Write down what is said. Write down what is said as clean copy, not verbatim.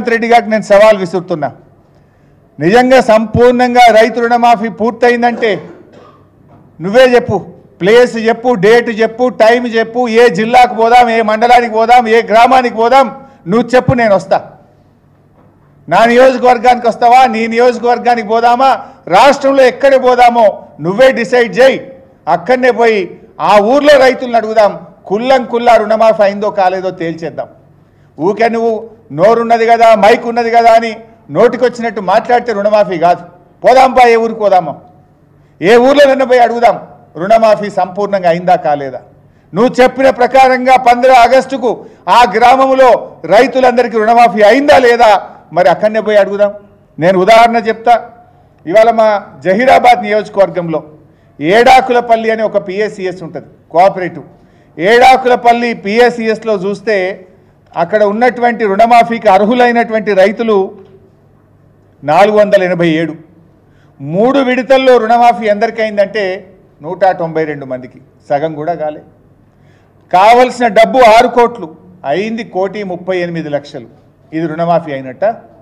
రేవంత్ రెడ్డి గారికి నేను సవాల్ విసురుతున్నా. నిజంగా సంపూర్ణంగా రైతు రుణమాఫీ పూర్తయిందంటే నువ్వే చెప్పు, ప్లేస్ చెప్పు, డేట్ చెప్పు, టైం చెప్పు, ఏ జిల్లాకు పోదాం, ఏ మండలానికి పోదాం, ఏ గ్రామానికి పోదాం, నువ్వు చెప్పు, నేను వస్తా. నా నియోజకవర్గానికి వస్తావా, నీ నియోజకవర్గానికి పోదామా, రాష్ట్రంలో ఎక్కడ పోదామో నువ్వే డిసైడ్ చేయి. అక్కడనే పోయి ఆ ఊర్లో రైతులను అడుగుదాం, కుల్లా రుణమాఫీ అయిందో కాలేదో తేల్చేద్దాం. ఊకే నువ్వు నోరున్నది కదా, మైక్ ఉన్నది కదా అని నోటికొచ్చినట్టు మాట్లాడితే రుణమాఫీ కాదు. పోదాంపా, ఏ ఊరికి పోదామో, ఏ ఊర్లో నిన్న పోయి అడుగుదాం రుణమాఫీ సంపూర్ణంగా అయిందా కాలేదా. నువ్వు చెప్పిన ప్రకారంగా 15 ఆగస్టుకు ఆ గ్రామంలో రైతులందరికీ రుణమాఫీ అయిందా లేదా మరి అక్కడనే పోయి అడుగుదాం. నేను ఉదాహరణ చెప్తా. ఇవాళ మా జహీరాబాద్ నియోజకవర్గంలో ఏడాకులపల్లి అనే ఒక పిఎస్సిఎస్ ఉంటుంది, కోఆపరేటివ్. ఏడాకులపల్లి పిఎస్సిఎస్లో చూస్తే అక్కడ ఉన్నటువంటి రుణమాఫీకి అర్హులైనటువంటి రైతులు 487. 3 విడతల్లో రుణమాఫీ ఎందరికైందంటే 192 మందికి, సగం కూడా కాలే. కావలసిన డబ్బు 6 కోట్లు అయింది, 1,38,00,000. ఇది రుణమాఫీ అయినట్ట?